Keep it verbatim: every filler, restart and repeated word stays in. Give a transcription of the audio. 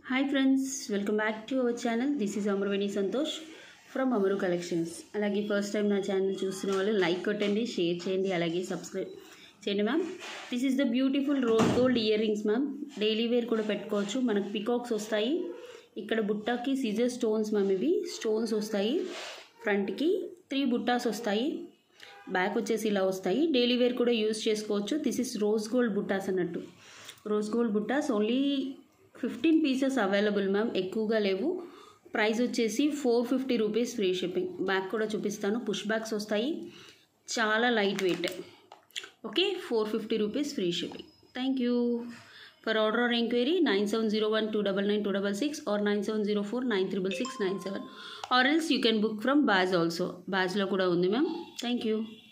Hi friends, welcome back to our channel. This is Amaraveni Santosh from Amaru collections. అలాగే first time నా channel చూస్తున్న వాళ్ళు like కొట్టండి, షేర్ చేయండి, అలాగే సబ్స్క్రైబ్ చేయండి ma'am. This is the beautiful rose gold earrings ma'am. Daily wear కూడా పెట్టుకోవచ్చు. మనకు పికాక్స్ వస్తాయి. ఇక్కడ బుట్టాకి సీజర్ స్టోన్స్ మ్యామ్. ఇవి స్టోన్స్ వస్తాయి. ఫ్రంట్కి త్రీ బుట్టాస్ వస్తాయి. బ్యాక్ వచ్చేసి ఇలా వస్తాయి. డైలీ వేర్ కూడా యూజ్ చేసుకోవచ్చు. దిస్ ఈజ్ రోజ్ గోల్డ్ బుట్టాస్ అన్నట్టు. రోజ్ గోల్డ్ బుట్టాస్ only fifteen pieces available ma'am. ఎక్కువగా లేవు. ప్రైస్ వచ్చేసి four fifty rupees free shipping. Back కూడా చూపిస్తాను. పుష్ బ్యాక్స్ వస్తాయి. చాలా light weight. Okay, four fifty rupees free shipping. Thank you. For order or enquiry nine seven zero one two double nine two double six or nine seven zero four nine triple six nine seven or else you can book from Baaz also. బాజ్లో కూడా ఉంది ma'am. Thank you.